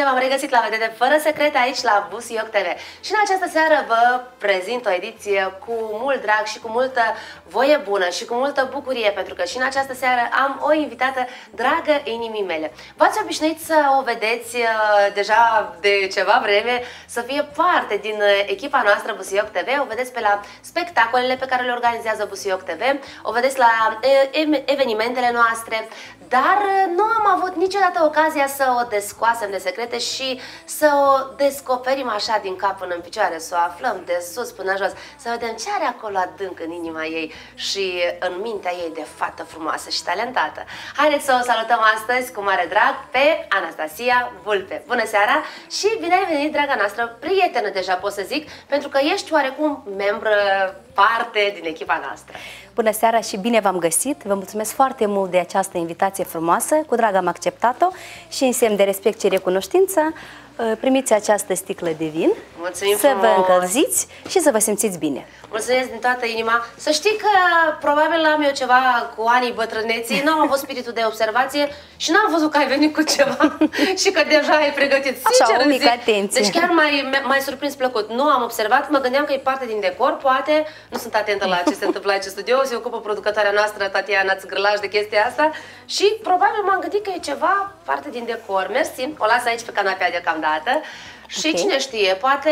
v-am regăsit la Vedete Fără Secrete aici la Busuioc TV. Și în această seară vă prezint o ediție cu mult drag și cu multă voie bună și cu multă bucurie, pentru că și în această seară am o invitată dragă inimii mele. V-ați obișnuit să o vedeți deja de ceva vreme, să fie parte din echipa noastră Busuioc TV. O vedeți pe la spectacolele pe care le organizează Busuioc TV, o vedeți la evenimentele noastre, dar nu am avut niciodată ocazia să o descoasem de secrete și să o descoperim așa din cap până în picioare, să o aflăm de sus până jos, să vedem ce are acolo adânc în inima ei și în mintea ei de fată frumoasă și talentată. Haideți să o salutăm astăzi cu mare drag pe Anastasia Vulpe. Bună seara și bine ai venit, draga noastră prietenă, deja pot să zic, pentru că ești oarecum membră, parte din echipa noastră. Bună seara și bine v-am găsit! Vă mulțumesc foarte mult de această invitație frumoasă, cu drag am acceptat-o și în semn de respect și recunoștință primiți această sticlă de vin. Mulțumim să frumos. vă încălziți și să vă simțiți bine. Mulțumesc din toată inima. Să știi că probabil am eu ceva cu anii bătrâneții, n-am avut spiritul de observație și n-am văzut că ai venit cu ceva și că deja ai pregătit. Așa, o mică atenție. Deci chiar m-ai surprins plăcut. Nu am observat, mă gândeam că e parte din decor, poate, nu sunt atentă la ce se întâmplă aici în studio, se ocupă producătoarea noastră, Tatiana Țgrâlaș, de chestia asta și probabil m-am gândit că e ceva parte din decor. Mersi, o las aici pe canapea deocamdată. Și cine știe, poate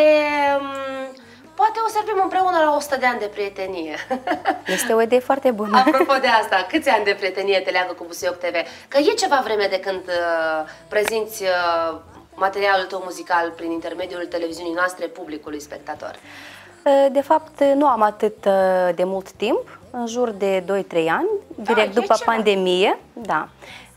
o servim împreună la 100 de ani de prietenie. Este o idee foarte bună. Apropo de asta, câți ani de prietenie te leagă cu Busuioc TV? Că e ceva vreme de când prezinți materialul tău muzical prin intermediul televiziunii noastre publicului spectator. De fapt, nu am atât de mult timp, în jur de 2-3 ani, direct după pandemie. Da.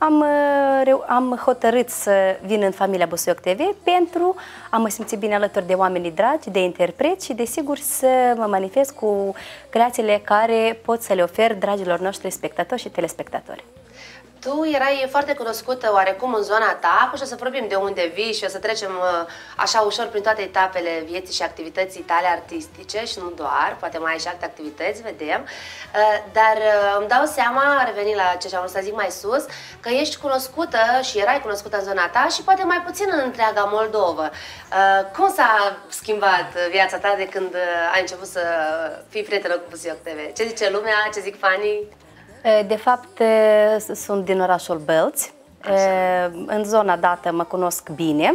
Am hotărât să vin în familia Busuioc TV pentru a mă simți bine alături de oamenii dragi, de interpreți și desigur să mă manifest cu creațiile care pot să le ofer dragilor noștri spectatori și telespectatori. Tu erai foarte cunoscută oarecum în zona ta, și o să vorbim de unde vii și o să trecem așa ușor prin toate etapele vieții și activității tale artistice și nu doar, poate mai ai și alte activități, vedem. Dar îmi dau seama, revenind la ce am vrut să zic mai sus, că ești cunoscută și erai cunoscută în zona ta și poate mai puțin în întreaga Moldovă. Cum s-a schimbat viața ta de când ai început să fii prietenă cu Busuioc TV? Ce zice lumea, ce zic fanii? De fapt, sunt din orașul Bălți. În zona dată mă cunosc bine.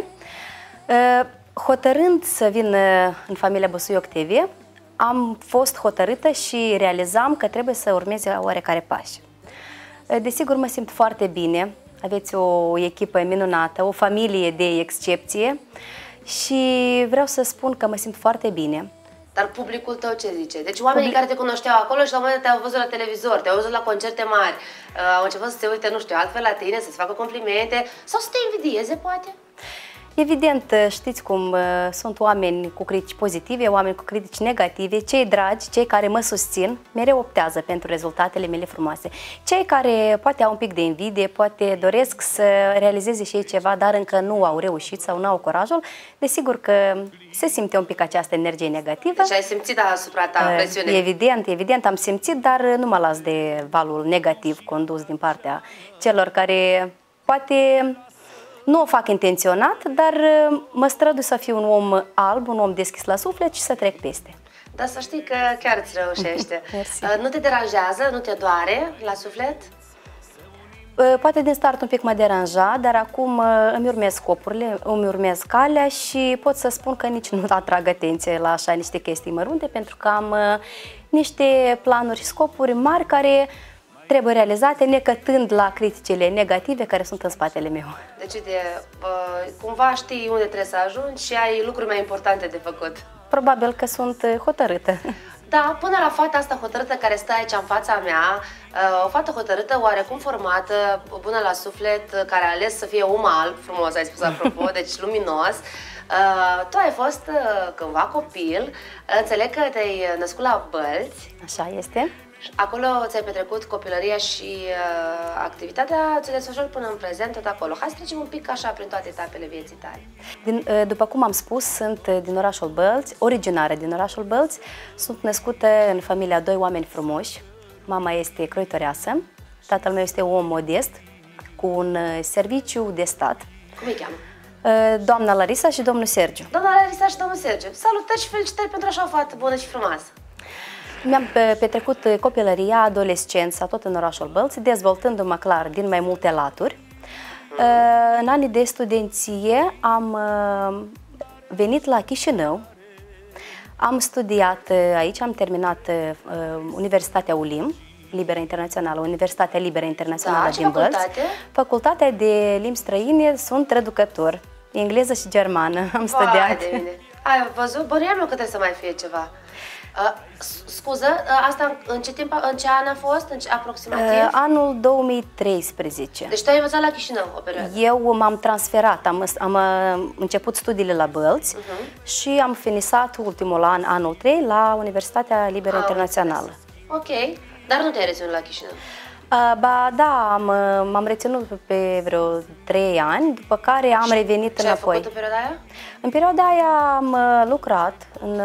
Hotărând să vin în familia Busuioc TV, am fost hotărâtă și realizam că trebuie să urmeze oarecare pași. Desigur, mă simt foarte bine. Aveți o echipă minunată, o familie de excepție și vreau să spun că mă simt foarte bine. Dar publicul tău ce zice? Deci oamenii care te cunoșteau acolo și la un moment dat te-au văzut la televizor, te-au văzut la concerte mari, au început să se uite, nu știu, altfel la tine, să-ți facă complimente sau să te invidieze, poate? Evident, știți cum sunt oameni cu critici pozitive, oameni cu critici negative, cei dragi, cei care mă susțin, mereu optează pentru rezultatele mele frumoase. Cei care poate au un pic de invidie, poate doresc să realizeze și ei ceva, dar încă nu au reușit sau nu au curajul, desigur că se simte un pic această energie negativă. Deci ai simțit asupra ta presiune? Evident, am simțit, dar nu mă las de valul negativ condus din partea celor care poate nu o fac intenționat, dar mă strădui să fiu un om alb, un om deschis la suflet și să trec peste. Dar să știi că chiar îți reușește. Mersi. Nu te deranjează, nu te doare la suflet? Poate din start un pic mă deranja, dar acum îmi urmez scopurile, îmi urmez calea și pot să spun că nici nu atrag atenție la așa niște chestii mărunte, pentru că am niște planuri și scopuri mari care trebuie realizate, necătând la criticile negative care sunt în spatele meu. Deci, cumva știi unde trebuie să ajungi și ai lucruri mai importante de făcut. Probabil că sunt hotărâtă. Da, până la fata asta hotărâtă care stă aici în fața mea, o fată hotărâtă, oarecum formată, bună la suflet, care a ales să fie om alb, frumos ai spus apropo, deci luminos. Tu ai fost cândva copil, înțeleg că te-ai născut la Bălți. Așa este. Acolo ți-ai petrecut copilăria și activitatea ți-o desfășori până în prezent, tot acolo. Hai să trecem un pic așa prin toate etapele vieții tale. După cum am spus, sunt din orașul Bălți, originară din orașul Bălți. Sunt născută în familia doi oameni frumoși. Mama este croitoreasă, tatăl meu este un om modest, cu un serviciu de stat. Cum îi cheamă? Doamna Larisa și domnul Sergiu. Doamna Larisa și domnul Sergiu. Salutări și felicitări pentru așa o fată bună și frumoasă. Mi-am petrecut copilăria, adolescența, tot în orașul Bălți, dezvoltându-mă clar din mai multe laturi. În anii de studenție am venit la Chișinău, am studiat aici, am terminat Universitatea ULIM, Liberă Internațională, Universitatea Liberă Internațională din Bălți. Facultatea de limbi străine, sunt traducător, engleză și germană, am studiat. De mine. Ai văzut? Bănuiam eu că trebuie să mai fie ceva. Scuză, asta în ce timp, în ce an a fost, aproximativ? Anul 2013. Deci tu ai învățat la Chișinău o perioadă? Eu m-am transferat, am început studiile la Bălți și am finisat ultimul an, anul 3, la Universitatea Liberă Internațională. Ok, dar nu te-ai reținut la Chișinău? Ba da, m-am reținut pe vreo 3 ani, după care am revenit înapoi. Ce ai făcut în perioada aia? În perioada aia am lucrat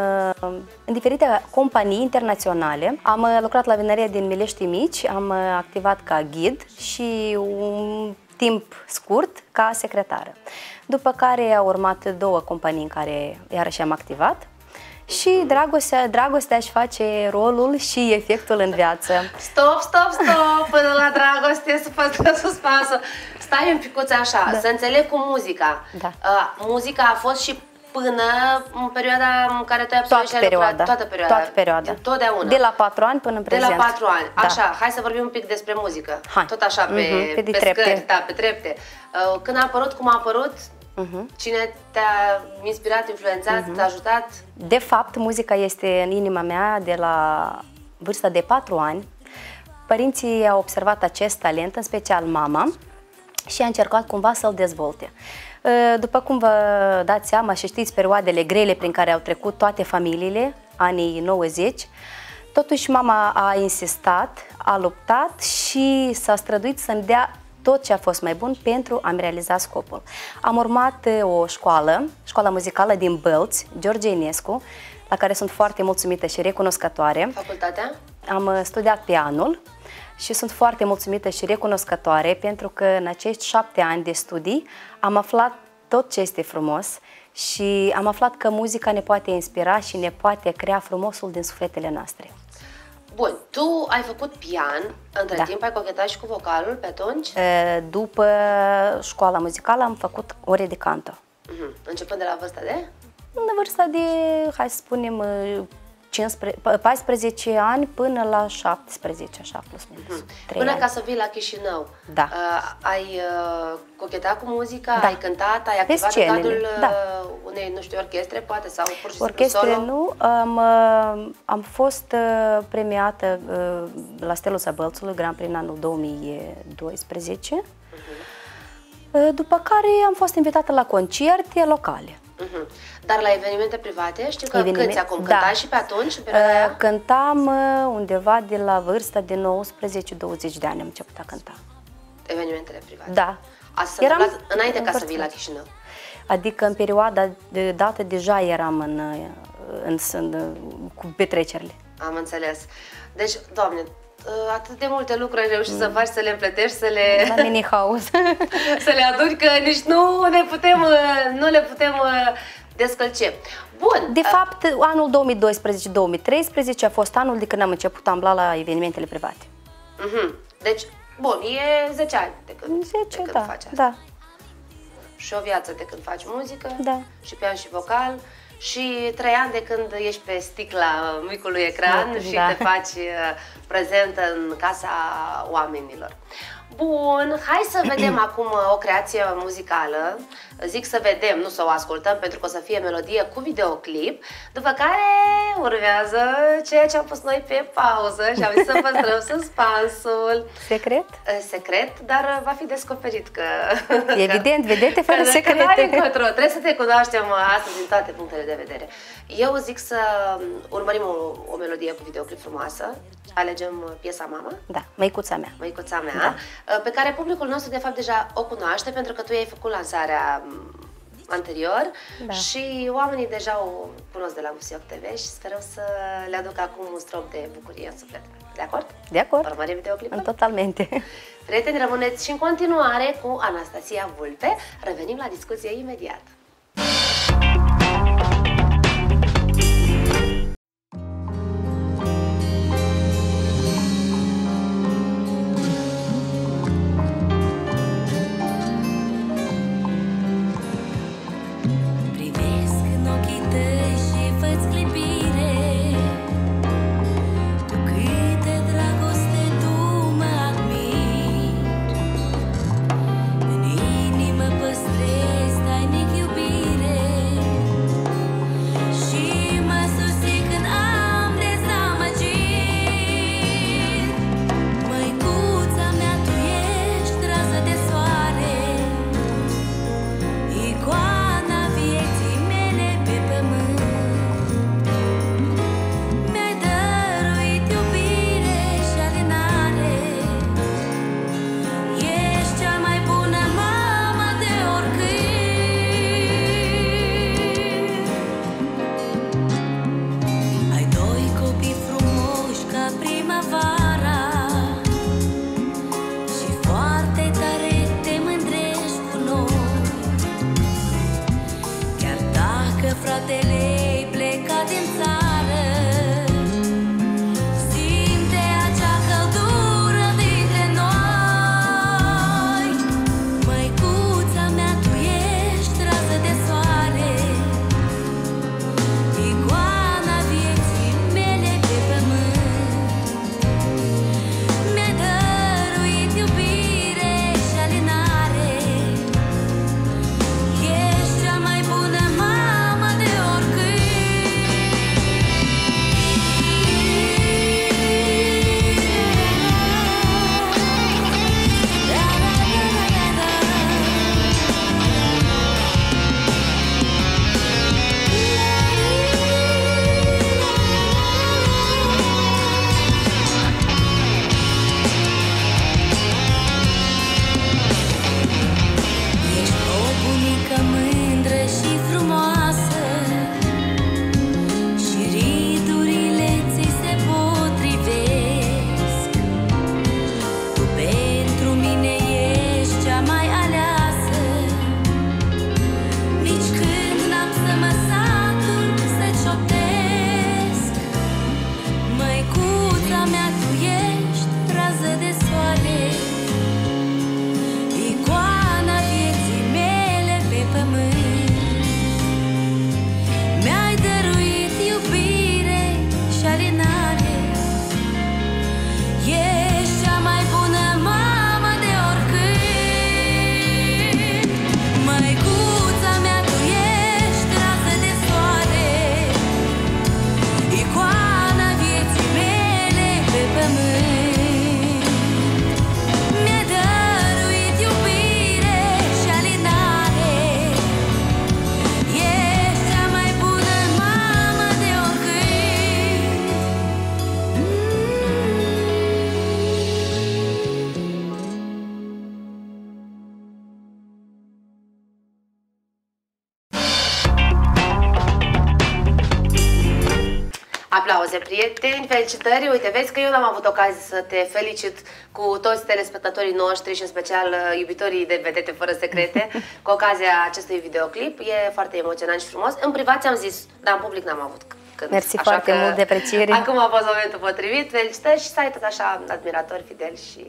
în diferite companii internaționale. Am lucrat la vinăria din Milești Mici, am activat ca ghid și un timp scurt ca secretară. După care au urmat 2 companii în care iarăși am activat. Și dragostea își face rolul și efectul în viață. Stop! Până la dragoste să facă suspansul. Stai un picuț așa, să înțeleg cu muzica. Muzica a fost și până în perioada în care tu ai absolvit și ai lucrat? Toată perioada. Totdeauna. De la 4 ani până în prezent. De la 4 ani. Așa, hai să vorbim un pic despre muzică. Tot așa, pe scări, pe trepte. Când a apărut, cum a apărut? Cine te-a inspirat, influențat, te-a ajutat? De fapt, muzica este în inima mea de la vârsta de 4 ani. Părinții au observat acest talent, în special mama, și a încercat cumva să-l dezvolte. După cum vă dați seama și știți perioadele grele prin care au trecut toate familiile, anii 90, totuși mama a insistat, a luptat și s-a străduit să-mi dea tot ce a fost mai bun pentru a-mi realiza scopul. Am urmat o școala muzicală din Bălți, George Enescu, la care sunt foarte mulțumită și recunoscătoare. Facultatea? Am studiat pianul și sunt foarte mulțumită și recunoscătoare pentru că în acești 7 ani de studii am aflat tot ce este frumos și am aflat că muzica ne poate inspira și ne poate crea frumosul din sufletele noastre. Bun, tu ai făcut pian, între timp ai cochetat și cu vocalul pe atunci? După școala muzicală am făcut ore de canto. Începând de la vârsta de? În vârsta de, hai să spunem, 14 ani până la 17, așa, plus minus. Până ca să vii la Chișinău, ai cochetat cu muzica, ai cântat, ai activat în cadrul unei, nu știu, orchestre, poate, sau pur și simplu solo? Nu, am fost premiată la Steluța Bălțului, Grand Prix în anul 2012, după care am fost invitată la concerte locale. Dar la evenimente private, știu că cânti acum, cântai și pe atunci, în perioada aia? Cântam undeva de la vârsta de 19-20 de ani am început a cânta. Evenimentele private? Da. Asta s-a întâmplat înainte ca să vii la Chișinău? Adică în perioada de dată deja eram cu petrecerile. Am înțeles. Deci, Doamne, atât de multe lucruri ai reușit să faci, să le împletești, să le... La mini-house. Să le aduni, că nici nu le putem descălce. Bun. De fapt, anul 2012-2013 a fost anul de când am început a ambla la evenimentele private. Deci, bun, e 10 ani de când, faci asta. Da. Și o viață de când faci muzică, și pian și vocal, și 3 ani de când ești pe sticla micului ecran și te faci prezentă în casa oamenilor. Bun, hai să vedem acum o creație muzicală. Zic să vedem, nu să o ascultăm, pentru că o să fie melodie cu videoclip, după care urmează ceea ce am pus noi pe pauză și am zis să păstrăm suspansul. Secret? Secret, dar va fi descoperit că... Evident, vedete fără secrete. Trebuie să te cunoaștem astăzi din toate punctele de vedere. Eu zic să urmărim o melodie cu videoclip frumoasă. Alegem piesa Mama? Da, Măicuța mea. Măicuța mea, pe care publicul nostru de fapt deja o cunoaște, pentru că tu ai făcut lansarea anterior și oamenii deja o cunosc de la Musioc TV și sperăm să le aduc acum un strop de bucurie în suflet. De acord? De acord. Urmărim videoclipul? Totalmente. Prieteni, rămâneți și în continuare cu Anastasia Vulpe. Revenim la discuție imediat. Aplauze, prieteni, felicitări! Uite, vezi că eu n-am avut ocazie să te felicit cu toți telespectatorii noștri și în special iubitorii de vedete fără secrete cu ocazia acestui videoclip. E foarte emoționant și frumos. În privat ți-am zis, dar în public n-am avut când. Mersi foarte mult de apreciere. Acum a fost momentul potrivit. Felicitări și să ai tot așa admiratori fideli și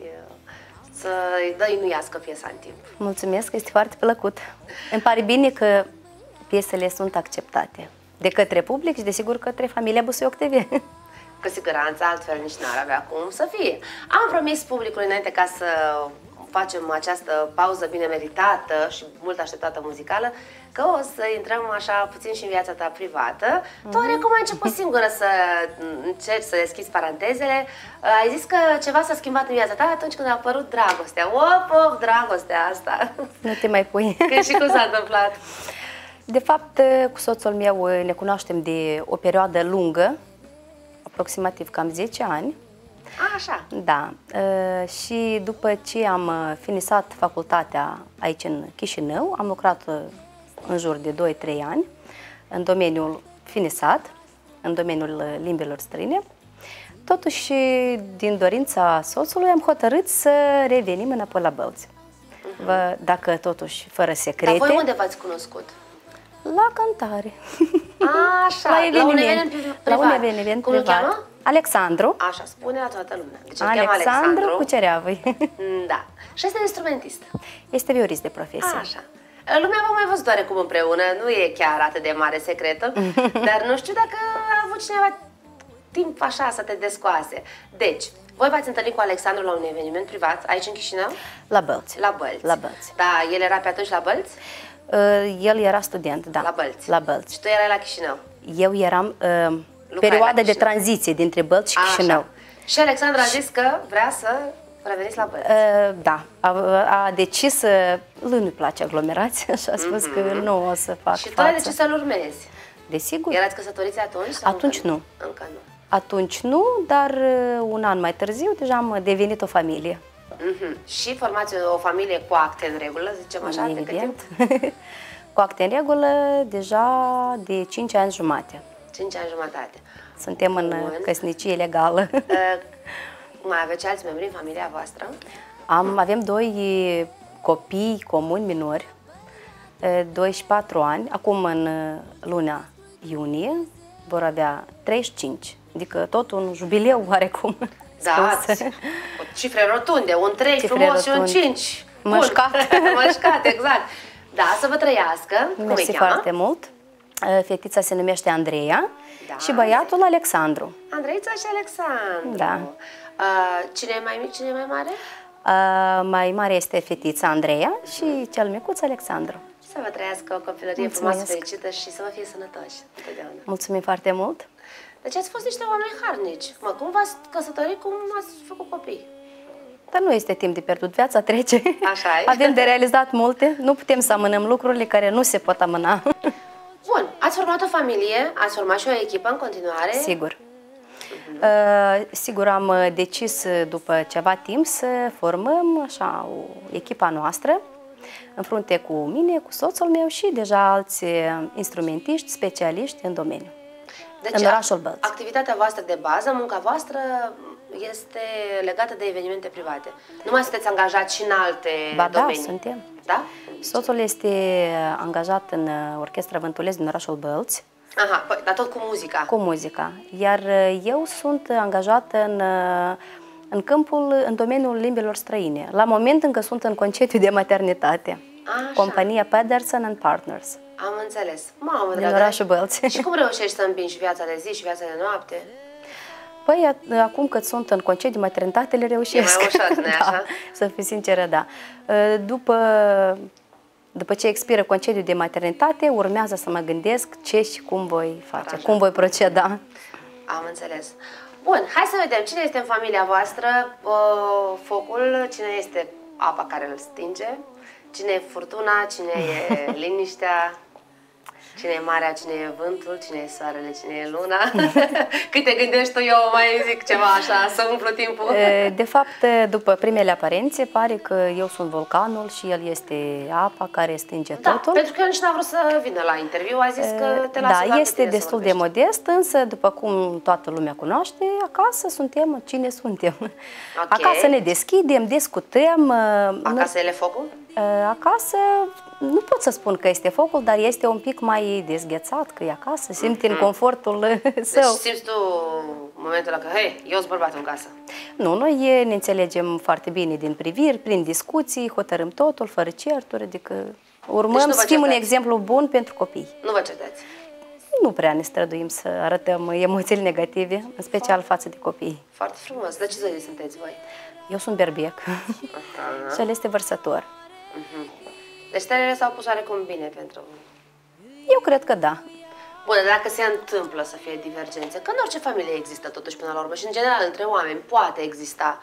să-i dăinuiască piesa în timp. Mulțumesc, este foarte plăcut. Îmi pare bine că piesele sunt acceptate de către public și desigur către familia Busuioc TV. Cu siguranță, altfel nici n-ar avea cum să fie. Am promis publicului înainte ca să facem această pauză bine meritată și mult așteptată muzicală, că o să intrăm așa puțin și în viața ta privată. Tu oricum ai început singură să încerci să deschizi parantezele. Ai zis că ceva s-a schimbat în viața ta atunci când a apărut dragostea. Op, dragostea asta! Nu te mai pui. Că și cum s-a întâmplat? De fapt, cu soțul meu ne cunoaștem de o perioadă lungă, aproximativ cam 10 ani. Așa. Da. Și după ce am finisat facultatea aici în Chișinău, am lucrat în jur de 2-3 ani în domeniul finisat, în domeniul limbilor străine. Totuși, din dorința soțului, am hotărât să revenim înapoi la Bălți. Dacă totuși, fără secrete... Dar voi unde v-ați cunoscut? La cântare. Așa, la un eveniment privat. La un eveniment Cum îl privat. cheamă? Alexandru. Așa, spune la toată lumea. Deci îl cheamă Alexandru Cucereavăi. Da. Și este instrumentist. Este violist de profesie. Așa. Lumea v-a mai văzut oarecum împreună, nu e chiar atât de mare secretul, dar nu știu dacă a avut cineva timp așa să te descoase. Deci, voi v-ați întâlnit cu Alexandru la un eveniment privat aici în Chișinău? La Bălți. La Bălți. La Bălți. Da, el era pe atunci la Bălți? El era student, da. La Bălți. La Bălți. Și tu erai la Chișinău? Eu eram perioada de tranziție dintre Bălți și Chișinău. Și Alexandru a zis că vrea să reveniți la Bălți. Da, a decis, lui nu-i place aglomerația și a spus că nu o să fac Și tu ai decis să-l urmezi? Desigur. Erați căsătoriți atunci? Sau Atunci nu. Încă nu. Atunci nu, dar un an mai târziu deja am devenit o familie. Și formați o familie cu acte în regulă, zicem așa, de cât timp? Cu acte în regulă deja de 5 ani jumate. 5 ani jumătate. Suntem în căsnicie legală. Mai aveți alți membri în familia voastră? Avem 2 copii comuni minori, 2 și 4 ani. Acum în luna iunie vor avea 35, adică tot un jubileu oarecum. Da, o cifre rotunde, un 3 frumos și un 5. Mășcat. Mășcat, exact. Da, să vă trăiască. Cum Mersi îi cheamă? foarte mult. Fetița se numește Andreea și băiatul Alexandru. Andreița și Alexandru. Da. Cine e mai mic, cine e mai mare? Mai mare este fetița Andreea și cel micuț Alexandru. Să vă trăiască o copilărie frumoasă, fericită și să vă fie sănătoși întotdeauna. Mulțumim foarte mult. Deci ați fost niște oameni harnici. Cum v-ați căsătorit, cum ați făcut copii? Dar nu este timp de pierdut, viața trece. Așa e. Avem de realizat multe, nu putem să amânăm lucrurile care nu se pot amâna. Bun, ați format o familie, ați format și o echipă în continuare? Sigur. Sigur, am decis după ceva timp să formăm așa o echipa noastră, în frunte cu mine, cu soțul meu și deja alți instrumentiști, specialiști în domeniu. Deci, în orașul Bălți. Activitatea voastră de bază, munca voastră este legată de evenimente private. Nu mai sunteți angajați și în alte domenii? Da, suntem. Da? Soțul este angajat în Orchestra Vântulesc din orașul Bălți. Aha, păi, dar tot cu muzica. Cu muzica. Iar eu sunt angajată în domeniul limbilor străine. La moment încă sunt în concediu de maternitate. Așa. Compania Pedersen & Partners. Am înțeles. Mamă, din orașul Bălți. Și cum reușești să împingi viața de zi și viața de noapte? Păi, acum că sunt în concediu de maternitate, le reușesc. E mai ușor, nu-i așa? Să fiu sinceră, da. După ce expiră concediul de maternitate, urmează să mă gândesc ce și cum voi face, cum voi proceda. Am înțeles. Bun, hai să vedem cine este în familia voastră focul, cine este apa care îl stinge, cine e furtuna, cine e liniștea, cine e marea, cine e vântul, cine e soarele, cine e luna. Cât te gândești tu, eu mai zic ceva așa, să umplu timpul. De fapt, după primele aparențe, pare că eu sunt vulcanul și el este apa care stinge totul. Pentru că el nici n-a vrut să vină la interviu, a zis că te lasă. Da, este destul de modest, însă după cum toată lumea cunoaște, acasă suntem cine suntem. Acasă ne deschidem, discutăm. Acasă el e focul? Acasă nu pot să spun că este focul, dar este un pic mai dezghețat, că e acasă, simte în confortul său. Deci simți tu momentul ăla că, hei, eu sunt bărbatul în casă. Nu, noi ne înțelegem foarte bine din priviri, prin discuții, hotărâm totul, fără certuri, adică urmăm să fim un exemplu bun pentru copii. Nu vă certați? Nu prea ne străduim să arătăm emoțiile negative, în special față de copii. Foarte frumos. De ce zodie sunteți voi? Eu sunt berbec și el este vărsător. Deci stelele s-au pus oarecum bine pentru... Eu cred că da. Bun, dacă se întâmplă să fie divergențe, că în orice familie există totuși până la urmă și în general între oameni poate exista.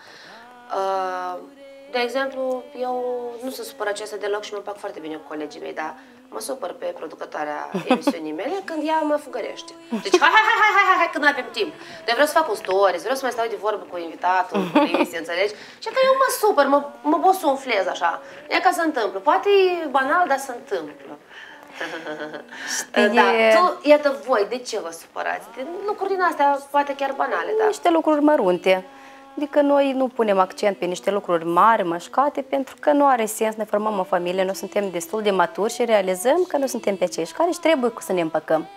De exemplu, eu nu sunt supărăcioasă deloc și mă fac foarte bine cu colegii mei, dar mă supăr pe producătoarea emisiunii mele când ea mă fugărește. Deci, hai, că nu avem timp. Eu vreau să fac un stories, vreau să mai stau de vorbă cu invitatul, cu emisiune, înțelegi? Și că eu mă supăr, mă bosunflez așa. E ca se întâmplă. Poate e banal, dar se întâmplă. Da, tu, iată voi, de ce vă supărați? De lucruri din astea, poate chiar banale, da? Niște lucruri mărunte. Adică noi nu punem accent pe niște lucruri mari, mășcate, pentru că nu are sens, ne formăm o familie, noi suntem destul de maturi și realizăm că nu suntem pe aceeași care și trebuie să ne împăcăm.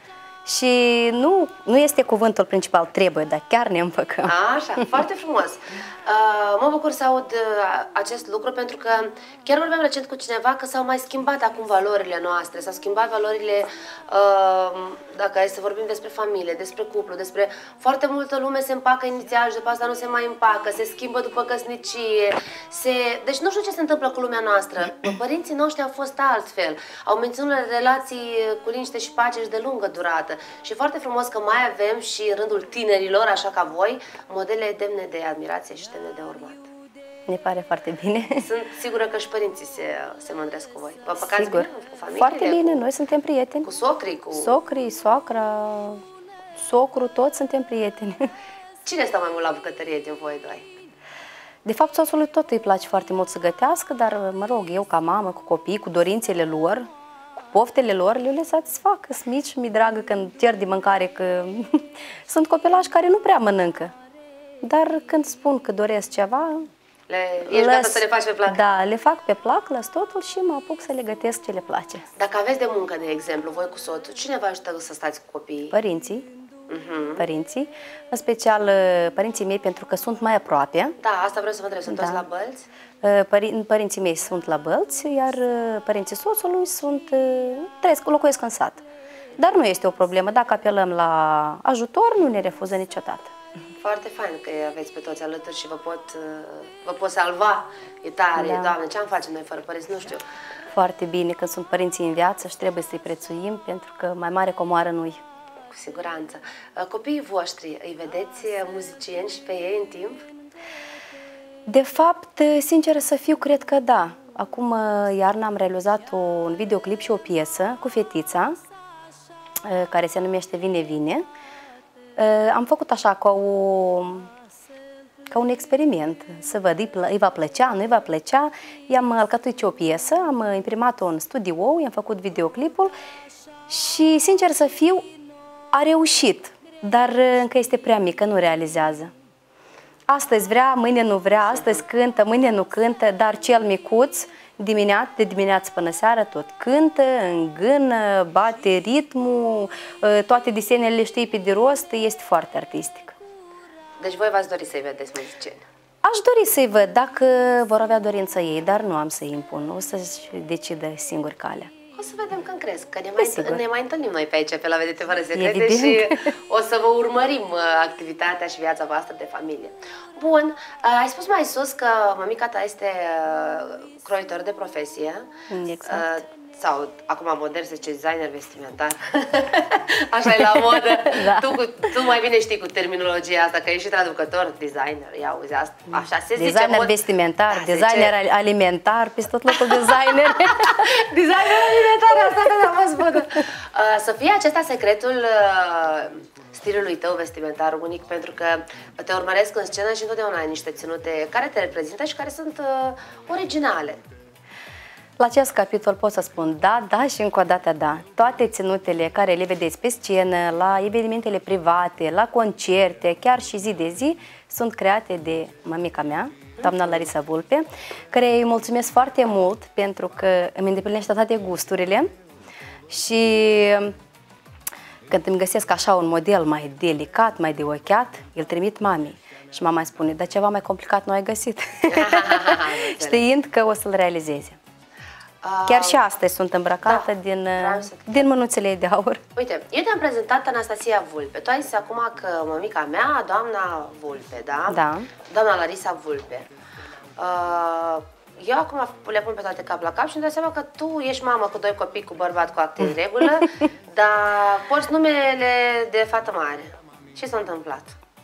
Și nu este cuvântul principal, trebuie, dar chiar ne împăcăm. Așa, foarte frumos. Mă bucur să aud acest lucru, pentru că chiar vorbeam recent cu cineva că s-au mai schimbat acum valorile noastre, s-au schimbat valorile, dacă e să vorbim despre familie, despre cuplu, despre foarte multă lume se împacă inițial și după asta nu se mai împacă, se schimbă după căsnicie, deci nu știu ce se întâmplă cu lumea noastră. Părinții noștri au fost altfel, au menținut relații cu liniște și pace și de lungă durată. Și e foarte frumos că mai avem și în rândul tinerilor, așa ca voi, modele demne de admirație și demne de urmat. Ne pare foarte bine. Sunt sigură că și părinții se mândresc cu voi. Vă păcați Sigur. bine cu familiile? Foarte bine, noi suntem prieteni. Cu socrii? Cu socrii, soacra, socru, toți suntem prieteni. Cine stă mai mult la bucătărie din voi doi? De fapt, soțului tot îi place foarte mult să gătească, dar, mă rog, eu ca mamă, cu copii, cu dorințele lor, poftele lor, le satisfac, că sunt mici, mi-e dragă când cer de mâncare, că sunt copilași care nu prea mănâncă. Dar când spun că doresc ceva, ești gata să le faci pe plac? Da, le fac pe plac, las totul și mă apuc să le gătesc ce le place. Dacă aveți de muncă, de exemplu, voi cu soțul, cine vă ajută să stați cu copiii? Părinții. Părinții, în special părinții mei, pentru că sunt mai aproape. Da, asta vreau să vă întreb, sunt toți la Bălți? Părinții mei sunt la Bălți, iar părinții soțului locuiesc în sat. Dar nu este o problemă, dacă apelăm la ajutor, nu ne refuză niciodată. Foarte fain că aveți pe toți alături și vă pot salva. E tare, da. Doamne, ce-am face noi fără părinți, nu știu. Foarte bine că sunt părinții în viață și trebuie să-i prețuim, pentru că mai mare comoară nu-i. Cu siguranță. Copiii voștri, îi vedeți muzicieni și pe ei în timp? De fapt, sincer să fiu, cred că da. Acum iarna am realizat un videoclip și o piesă cu fetița, care se numește Vine, Vine. Am făcut așa ca un experiment, să văd, îi va plăcea, nu îi va plăcea. I-am alcătuit o piesă, am imprimat-o în studio, i-am făcut videoclipul și, sincer să fiu, a reușit, dar încă este prea mică, nu realizează. Astăzi vrea, mâine nu vrea, astăzi cântă, mâine nu cântă, dar cel micuț, de dimineață până seara, tot cântă, îngână, bate ritmul, toate desenele le știi pe de rost, este foarte artistic. Deci voi v-ați dori să-i vedeți muzicieni? Aș dori să-i văd, dacă vor avea dorința ei, dar nu am să-i impun, o să-și decidă singur calea. O să vedem când cresc, că ne mai întâlnim noi pe aici, pe la Vedete Fără Secrete, și o să vă urmărim activitatea și viața voastră de familie. Bun, ai spus mai sus că mămica ta este croitor de profesie. Exact. Sau, acum modern se zice designer vestimentar. Așa e la modă. Da. Tu mai bine știi cu terminologia asta, că ești și traducător, designer, ia uzi asta. Așa se zice. Designer vestimentar, designer alimentar, peste tot locul designer. Designer alimentar, asta că am văzut. Să fie acesta secretul stilului tău vestimentar unic, pentru că te urmăresc în scenă și întotdeauna ai niște ținute care te reprezintă și care sunt originale. La acest capitol pot să spun da și încă o dată da. Toate ținutele care le vedeți pe scenă, la evenimentele private, la concerte, chiar și zi de zi, sunt create de mămica mea, doamna Larisa Vulpe, care îi mulțumesc foarte mult pentru că îmi îndeplinește toate gusturile și când îmi găsesc așa un model mai delicat, mai de ochiat, îl trimit mamei. Și mama îmi spune, dar ceva mai complicat nu ai găsit, știind că o să-l realizeze. Chiar și astăzi sunt îmbrăcată din mânuțele ei de aur. Uite, eu te-am prezentat Anastasia Vulpe. Tu ai zis acum că mămica mea, doamna Vulpe, da? Da. Doamna Larisa Vulpe. Eu acum le pun pe toate cap la cap și îmi dau seama că tu ești mamă cu 2 copii, cu bărbat, cu acte în regulă, dar porți numele de fată mare. Ce s-a întâmplat?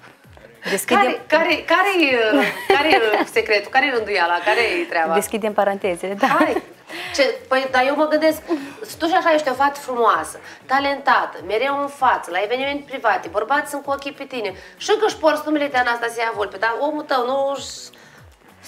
Care-i secretul? Care-i rânduiala? Care-i treaba? Deschidem parantezele, da. Hai! Păi, dar eu mă gândesc, tu și așa ești o fată frumoasă, talentată, mereu în față, la evenimente private, bărbații sunt cu ochii pe tine și că își porți numele de Anastasia Vulpe, dar omul tău nu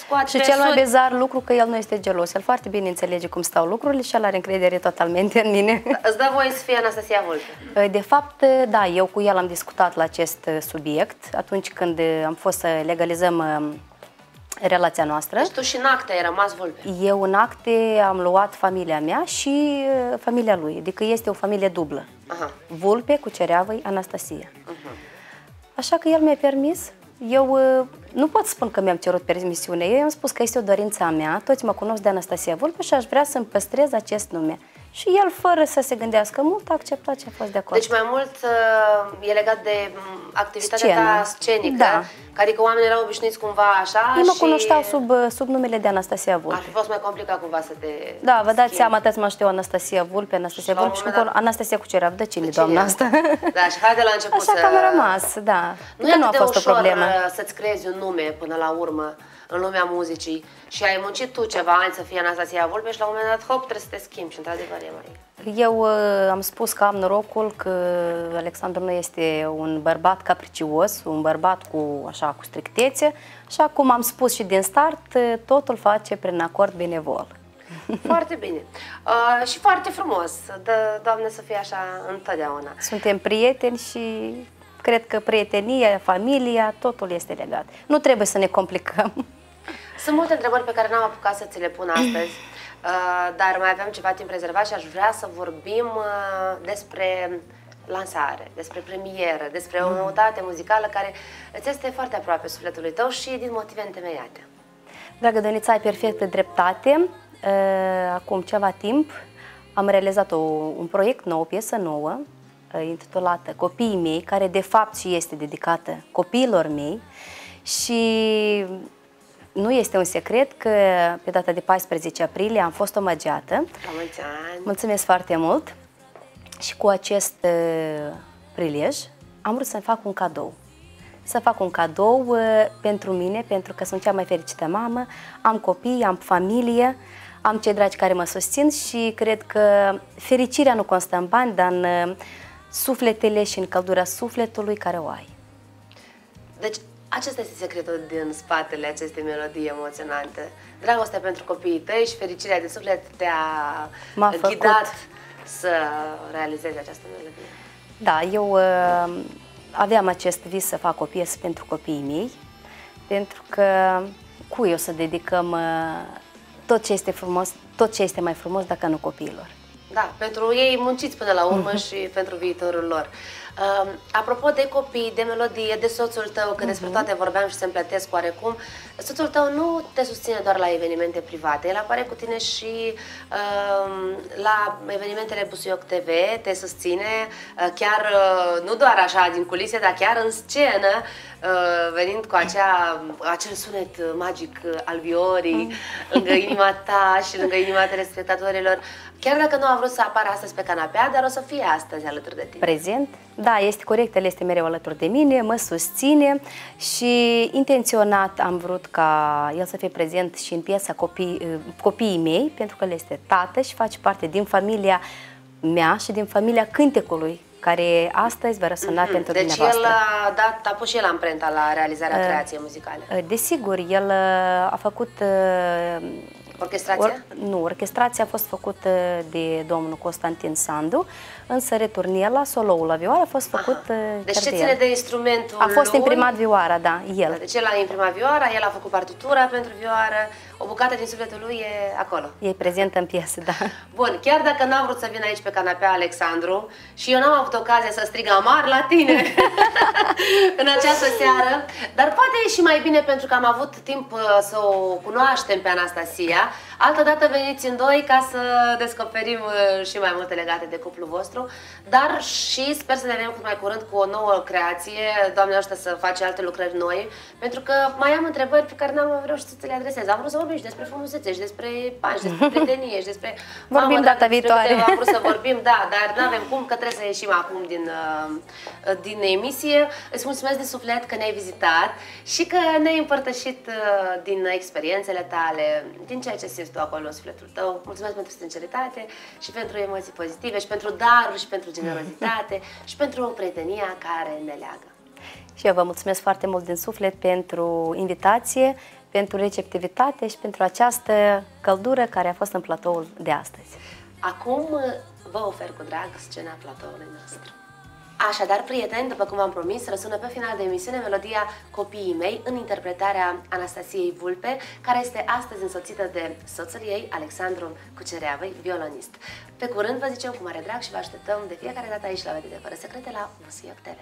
scoate Și pe cel mai sud. bizar lucru că el nu este gelos. El foarte bine înțelege cum stau lucrurile și el are încredere totalmente în mine. Îți dă voie să fie Anastasia Vulpe? De fapt, da, eu cu el am discutat la acest subiect atunci când am fost să legalizăm relația noastră. Deci tu și în acte ai rămas Vulpe? Eu în acte am luat familia mea și familia lui, adică este o familie dublă. Aha. Vulpe cu Cereavăi, Anastasia. Așa că el mi-a permis. Eu nu pot spun că mi-am cerut permisiune. Eu i-am spus că este o dorință a mea, toți mă cunosc de Anastasia Vulpe și aș vrea să-mi păstrez acest nume. Și el, fără să se gândească mult, a acceptat și a fost de acord. Deci mai mult e legat de activitatea Scenă. ta scenică, Da. adică oamenii erau obișnuiți cumva așa Ei mă și cunoșteau sub numele de Anastasia ar Vulpe. fi fost mai complicat cumva să te Da, vă dați schimbi. seama, ați mă știu Anastasia Vulpe, Anastasia Și la un Vulpe și moment cu Anastasia cu Cereavă. De cine, De cine doamna e? asta? Da, și hai de la început Așa că am rămas, da. Nu e Că nu a atât de fost o ușor problemă. să-ți creezi un nume până la urmă în lumea muzicii și ai muncit tu ceva ani să fii Anastasia Vulpe și la un moment dat, hop, trebuie să te schimbi și într-adevăr e mai... Eu am spus că am norocul că Alexandru nu este un bărbat capricios, un bărbat cu strictețe, așa cum am spus și din start, totul face prin acord benevol. Foarte bine. Și foarte frumos. Doamne, să fie așa întotdeauna. Suntem prieteni și cred că prietenia, familia, totul este legat. Nu trebuie să ne complicăm. Sunt multe întrebări pe care n-am apucat să ți le pun astăzi, dar mai avem ceva timp rezervat și aș vrea să vorbim despre lansare, despre premieră, despre o noutate muzicală care îți este foarte aproape sufletului tău și din motive întemeiate. Dragă Dănița, ai perfectă dreptate. Acum ceva timp am realizat un proiect nou, o piesă nouă, intitulată Copiii mei, care de fapt și este dedicată copiilor mei și nu este un secret că pe data de 14 aprilie am fost omagiată. La mulți ani! Mulțumesc foarte mult și cu acest prilej am vrut să-mi fac un cadou. Să fac un cadou pentru mine, pentru că sunt cea mai fericită mamă, am copii, am familie, am cei dragi care mă susțin și cred că fericirea nu constă în bani, dar în sufletele și în căldura sufletului care o ai. Deci, acesta este secretul din spatele acestei melodii emoționante. Dragostea pentru copiii tăi și fericirea de suflet te-a ghidat să realizezi această melodie. Da, eu aveam acest vis să fac o piesă pentru copiii mei, pentru că cui o să dedicăm tot ce este frumos, tot ce este mai frumos dacă nu copiilor. Da, pentru ei munciți până la urmă și pentru viitorul lor. Apropo de copii, de melodie, de soțul tău, că despre toate vorbeam și se împletesc oarecum, soțul tău nu te susține doar la evenimente private, el apare cu tine și la evenimentele Busuioc TV, te susține chiar nu doar așa din culise, dar chiar în scenă, venind cu acel sunet magic al viorii lângă inima ta și lângă inima telespectatorilor. Chiar dacă nu a vrut să apară astăzi pe canapea, dar o să fie astăzi alături de tine. Prezent? Da, este corect, el este mereu alături de mine, mă susține și intenționat am vrut ca el să fie prezent și în piesa Copiii mei, pentru că el este tată și face parte din familia mea și din familia cântecului, care astăzi va răsuna pentru dumneavoastră. Deci el a pus și el amprenta la realizarea creației muzicale. Desigur, el a făcut... Orchestrația? Nu, orchestrația a fost făcută de domnul Constantin Sandu, însă returnela, soloul la vioară a fost făcut Deci ce ține de instrumentul A fost lui? imprimat vioara, da, el. Deci el a imprimat vioara, el a făcut partitura pentru vioară, o bucată din sufletul lui e acolo. E prezentă în piesă, da. Bun, chiar dacă n-am vrut să vin aici pe canapea, Alexandru, și eu n-am avut ocazia să strig amar la tine în această seară, dar poate e și mai bine pentru că am avut timp să o cunoaștem pe Anastasia. Altădată veniți în doi ca să descoperim și mai multe legate de cuplul vostru, dar și sper să ne vedem cât mai curând cu o nouă creație, Doamne ajută să face alte lucrări noi, pentru că mai am întrebări pe care n-am reușit să le adresez. Am vrut să vorbim și despre frumusețe, și despre bani, și despre prietenie, și despre... Vorbim data viitoare. Am vrut să vorbim, da, dar nu avem cum, că trebuie să ieșim acum din emisie. Îți mulțumesc de suflet că ne-ai vizitat și că ne-ai împărtășit din experiențele tale, din ceea ce simți tu acolo în sufletul tău. Mulțumesc pentru sinceritate și pentru emoții pozitive și pentru daruri și pentru generozitate și pentru prietenia care ne leagă. Și eu vă mulțumesc foarte mult din suflet pentru invitație, pentru receptivitate și pentru această căldură care a fost în platoul de astăzi. Acum vă ofer cu drag scena platoului nostru. Așadar, prieteni, după cum am promis, răsună pe final de emisiune melodia Copiii mei în interpretarea Anastasiei Vulpe, care este astăzi însoțită de soțul ei, Alexandru Cucereavăi, violonist. Pe curând vă zicem cu mare drag și vă așteptăm de fiecare dată aici la Vedete Fără Secrete la Busuioc TV.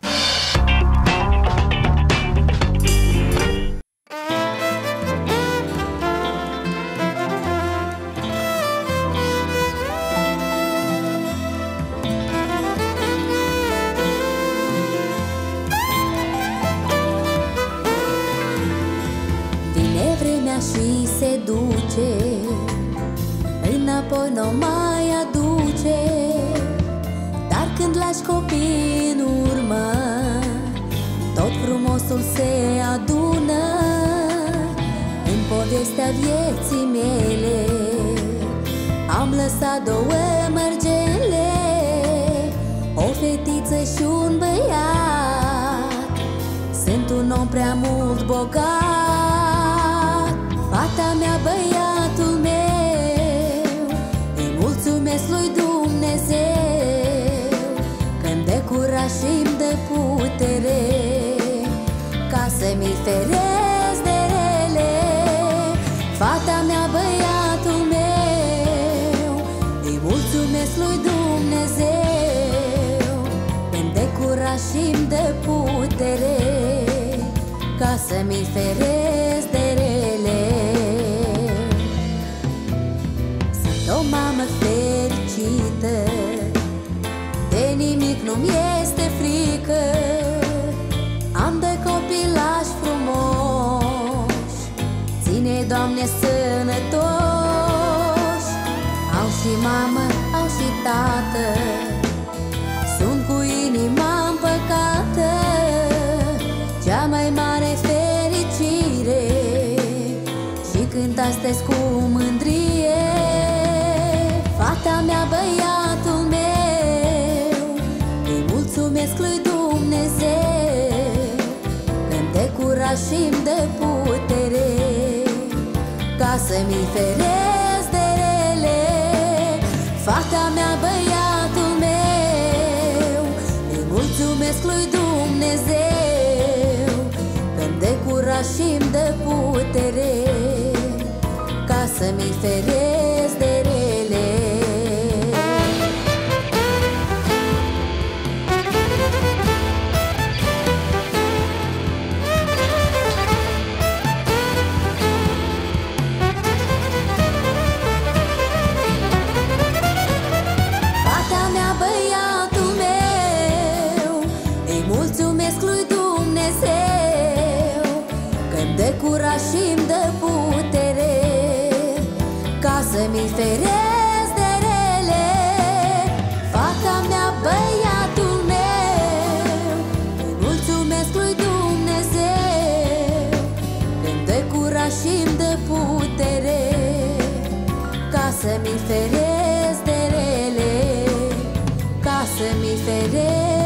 Și se duce, înapoi n-o mai aduce. Dar când lași copii în urmă, tot frumosul se adună. În povestea vieții mele am lăsat două mărgele, o fetiță și un băiat. Sunt un om prea mult bogat. Fata mea, băiatul meu, îi mulțumesc lui Dumnezeu că-mi dă curaj și-mi dă putere ca să-mi feresc de rele. Fata mea, băiatul meu, îi mulțumesc lui Dumnezeu că-mi dă curaj și-mi dă putere ca să-mi feresc de rele. O mamă fericită, de nimic nu-mi este frică. Am doi copilași frumoși, ține, Doamne, sănătoși. Au și mamă, au și tată, sunt cu inima împăcată. Cea mai mare fericire și cânt astăzi cu mândrie. Fata mea, băiatul meu, îi mulțumesc lui Dumnezeu că-mi dă curaj și-mi dă putere ca să-mi feresc de rele. Fata mea, băiatul meu, îi mulțumesc lui Dumnezeu că-mi dă curaj și-mi dă putere ca să-mi feresc de rele. Curaj și-mi dă putere ca să-mi feresc de rele. Fata mea, băiatul meu, îi mulțumesc lui Dumnezeu că-mi dă curaj și-mi dă putere ca să-mi feresc de rele, ca să-mi feresc